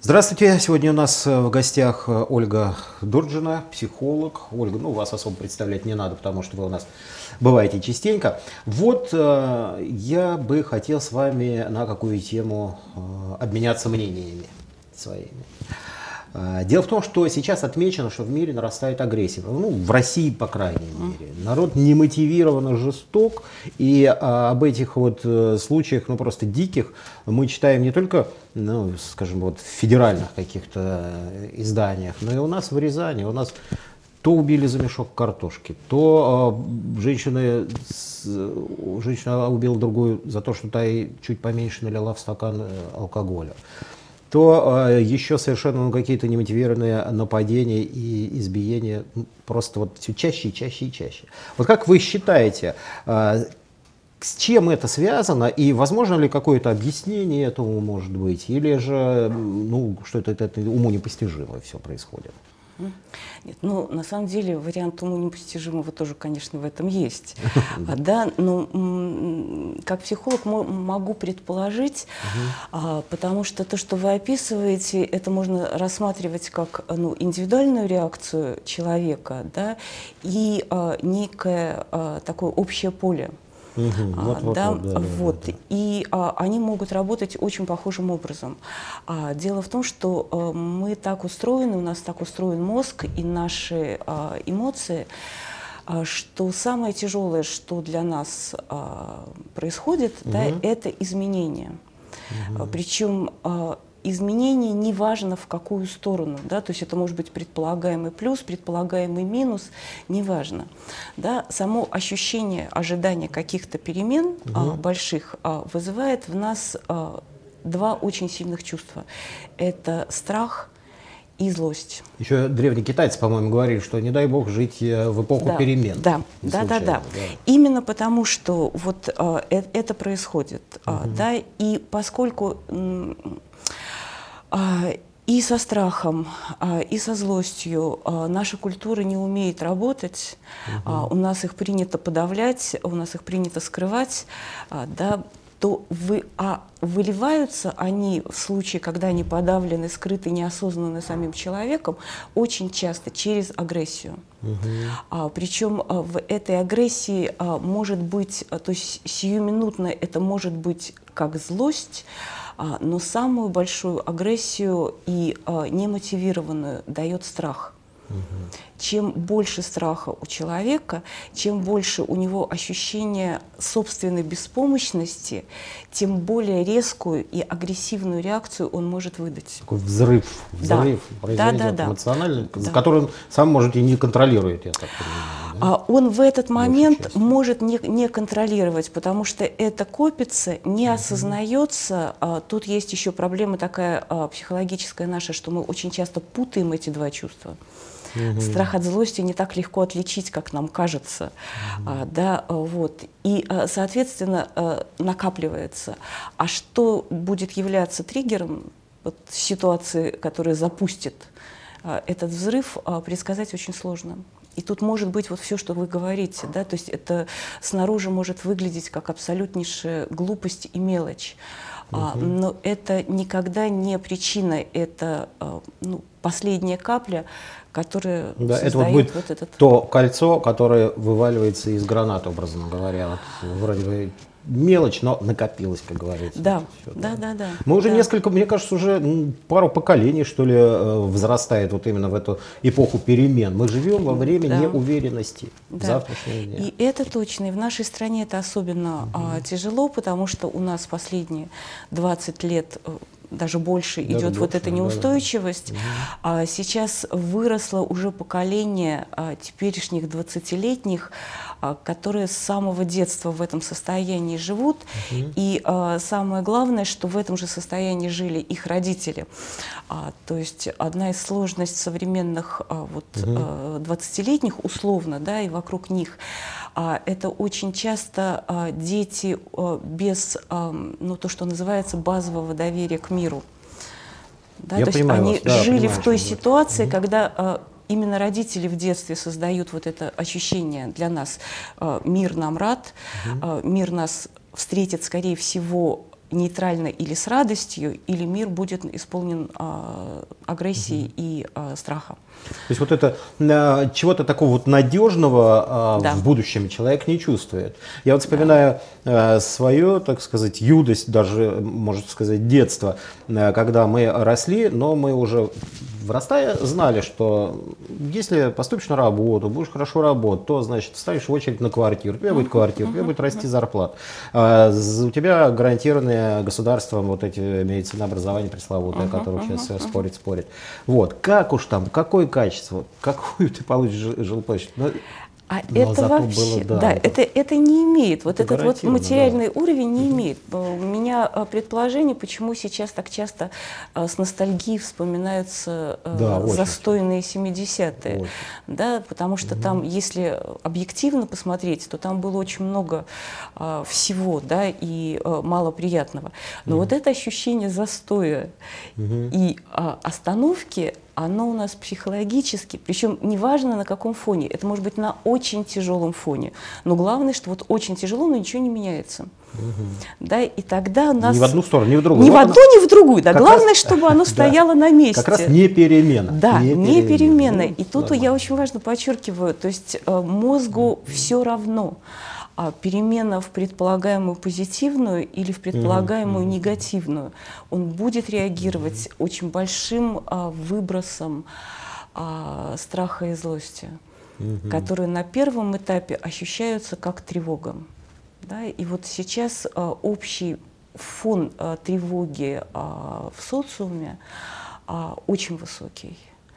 Здравствуйте. Сегодня у нас в гостях Ольга Дурджина, психолог. Ольга, ну, вас особо представлять не надо, потому что вы у нас бываете частенько. Вот я бы хотел с вами на какую тему обменяться мнениями своими. Дело в том, что сейчас отмечено, что в мире нарастает агрессия. Ну, в России, по крайней мере. Народ немотивированно жесток. И об этих вот случаях, ну, просто диких, мы читаем не только, ну, скажем, вот в федеральных каких-то изданиях, но и у нас в Рязани. У нас то убили за мешок картошки, то женщина убила другую за то, что та ей чуть поменьше налила в стакан алкоголя. То еще совершенно какие-то немотивированные нападения и избиения просто вот все чаще и чаще и чаще. Вот как вы считаете, с чем это связано и возможно ли какое-то объяснение этому может быть, или же ну, что это уму непостижимо все происходит? Нет, ну, на самом деле, вариант уму непостижимого тоже, конечно, в этом есть. Да, но как психолог могу предположить, потому что то, что вы описываете, это можно рассматривать как индивидуальную реакцию человека, да, и некое такое общее поле. И они могут работать очень похожим образом. Дело в том, что мы так устроены, у нас так устроен мозг и наши эмоции, что самое тяжелое, что для нас происходит, да, это изменения. Причем изменение не важно в какую сторону, да, то есть это может быть предполагаемый плюс, предполагаемый минус, неважно. Да, само ощущение ожидания каких-то перемен больших вызывает в нас два очень сильных чувства. Это страх и злость. Еще древние китайцы, по-моему, говорили, что не дай бог жить в эпоху перемен. Да. Именно потому, что вот это происходит. Да, и поскольку и со страхом, и со злостью наша культура не умеет работать, у нас их принято подавлять, у нас их принято скрывать, да, то выливаются они в случае, когда они подавлены, скрыты, неосознанны самим человеком, очень часто через агрессию. Причем в этой агрессии может быть, то есть сиюминутно это может быть как злость, но самую большую агрессию и немотивированную дает страх. Чем больше страха у человека, чем больше у него ощущение собственной беспомощности, тем более резкую и агрессивную реакцию он может выдать. Такой взрыв произойдет эмоциональный, который он сам может и не контролирует, я так понимаю. Да? Он в этот момент может не контролировать, потому что это копится, не осознается. Тут есть еще проблема такая психологическая наша, что мы очень часто путаем эти два чувства. Страх от злости не так легко отличить, как нам кажется. Да, вот. И, соответственно, накапливается. А что будет являться триггером вот, ситуации, которая запустит этот взрыв, предсказать очень сложно. И тут может быть вот все, что вы говорите, да, то есть это снаружи может выглядеть как абсолютнейшая глупость и мелочь. Но это никогда не причина, это последняя капля, которая создает это вот будет вот этот... то кольцо, которое вываливается из граната, образно говоря. Вот, вроде бы мелочь, но накопилась, как говорится. Да. Мы уже несколько, мне кажется, уже пару поколений, что ли, взрастает вот именно в эту эпоху перемен. Мы живем во время неуверенности завтрашнего дня. И это точно. И в нашей стране это особенно тяжело, потому что у нас последние 20 лет даже больше идет вот эта неустойчивость. А сейчас выросло уже поколение теперешних 20-летних, которые с самого детства в этом состоянии живут. И самое главное, что в этом же состоянии жили их родители. То есть одна из сложностей современных 20-летних, условно, да, и вокруг них, это очень часто дети без, то, что называется, базового доверия к миру. Да, то есть они жили в той ситуации, когда именно родители в детстве создают вот это ощущение для нас. Мир нам рад, мир нас встретит, скорее всего, нейтрально или с радостью, или мир будет исполнен агрессией и страхом. То есть вот это чего-то такого вот надежного в будущем человек не чувствует. Я вот вспоминаю свое, так сказать, юность, даже, можно сказать, детство, когда мы росли, но мы уже вырастая знали, что если поступишь на работу, будешь хорошо работать, то, значит, ставишь в очередь на квартиру, у тебя будет квартира, у тебя будет расти зарплата. У тебя гарантированные государством вот эти медицинское образование пресловутое, которое сейчас спорит. Вот, как уж там, какое качество, какую ты получишь жилплощадь? Это вообще, это не имеет, вот этот вот материальный уровень не имеет. У меня предположение, почему сейчас так часто с ностальгией вспоминаются застойные 70-е. Да, потому что там, если объективно посмотреть, то там было очень много всего, да, и мало приятного. Но вот это ощущение застоя и остановки, оно у нас психологически, причем неважно на каком фоне, это может быть на очень тяжелом фоне, но главное, что вот очень тяжело, но ничего не меняется. Да, и тогда у нас... Ни в одну сторону, ни в другую. Ни в одну, ни в другую, да, главное, чтобы оно стояло на месте. Как раз не перемена. Да, не перемена. И тут я очень важно подчеркиваю, то есть мозгу все равно. Перемена в предполагаемую позитивную или в предполагаемую негативную, он будет реагировать очень большим выбросом страха и злости, которые на первом этапе ощущаются как тревога. Да? И вот сейчас общий фон тревоги в социуме очень высокий.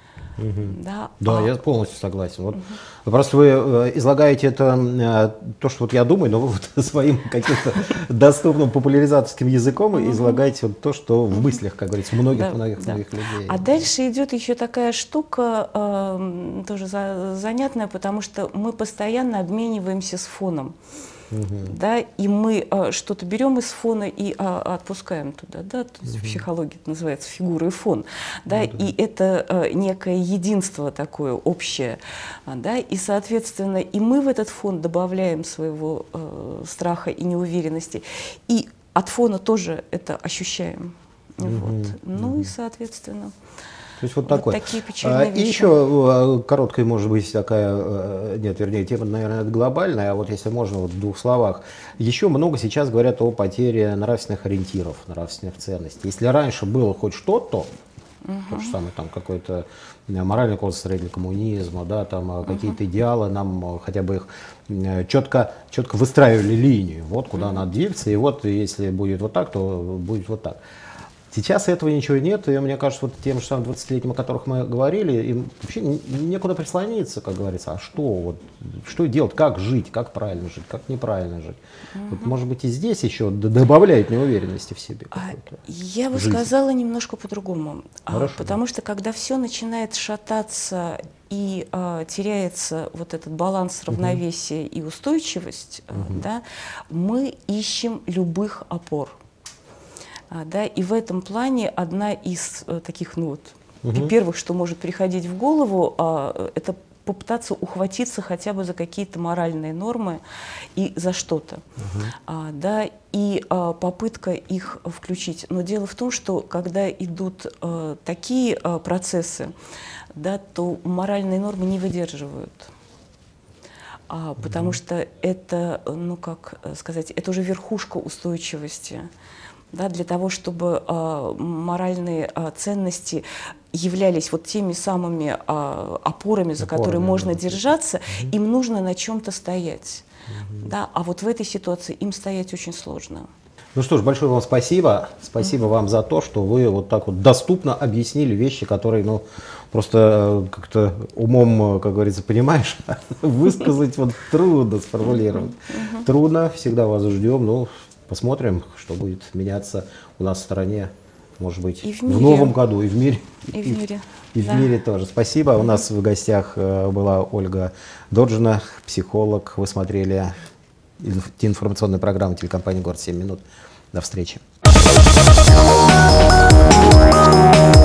Да, я полностью согласен. Вот, просто вы излагаете это, то, что вот я думаю, но вы вот своим каким-то доступным популяризаторским языком излагаете вот то, что в мыслях, как говорится, многих людей. А дальше идет еще такая штука, тоже занятная, потому что мы постоянно обмениваемся с фоном. Да, и мы что-то берем из фона и отпускаем туда, да, то есть в психологии это называется фигура и фон, да, и это некое единство такое общее, да, и, соответственно, и мы в этот фон добавляем своего страха и неуверенности, и от фона тоже это ощущаем, вот. Ну и, соответственно... То есть вот такое. Такие печальные вещи. И еще короткая, может быть, такая, нет, вернее, тема, наверное, глобальная, а вот если можно, вот в двух словах. Еще много сейчас говорят о потере нравственных ориентиров, нравственных ценностей. Если раньше было хоть что-то, то же самое, там, какой-то моральный кодекс строителя коммунизма, да, там, какие-то идеалы, нам хотя бы их четко выстраивали линию, вот куда надо двигаться, и вот если будет вот так, то будет вот так. Сейчас этого ничего нет, и мне кажется, вот тем же самым 20-летним, о которых мы говорили, им вообще некуда прислониться, как говорится. А что, вот, что делать, как жить, как правильно жить, как неправильно жить. Вот, может быть, и здесь еще добавляет неуверенности в себе. Я бы сказала немножко по-другому. Потому что когда все начинает шататься и теряется вот этот баланс равновесия и устойчивость, да, мы ищем любых опор. Да, и в этом плане одна из таких, ну вот, первых, что может приходить в голову, это попытаться ухватиться хотя бы за какие-то моральные нормы и за что-то, да, и попытка их включить. Но дело в том, что когда идут такие процессы, да, то моральные нормы не выдерживают. Потому что это, ну как сказать, это уже верхушка устойчивости. Да, для того, чтобы моральные ценности являлись вот теми самыми опорами, за которые можно держаться, им нужно на чем-то стоять. Да, а вот в этой ситуации им стоять очень сложно. Ну что ж, большое вам спасибо. Спасибо вам за то, что вы вот так вот доступно объяснили вещи, которые, ну, просто как-то умом, как говорится, понимаешь, высказать вот трудно, сформулировать. Трудно, всегда вас ждем, ну, посмотрим, что будет меняться у нас в стране, может быть, в новом году, и в мире. И в мире тоже. Спасибо. У нас в гостях была Ольга Дорджина, психолог. Вы смотрели информационную программу телекомпании «Город 7 минут». До встречи.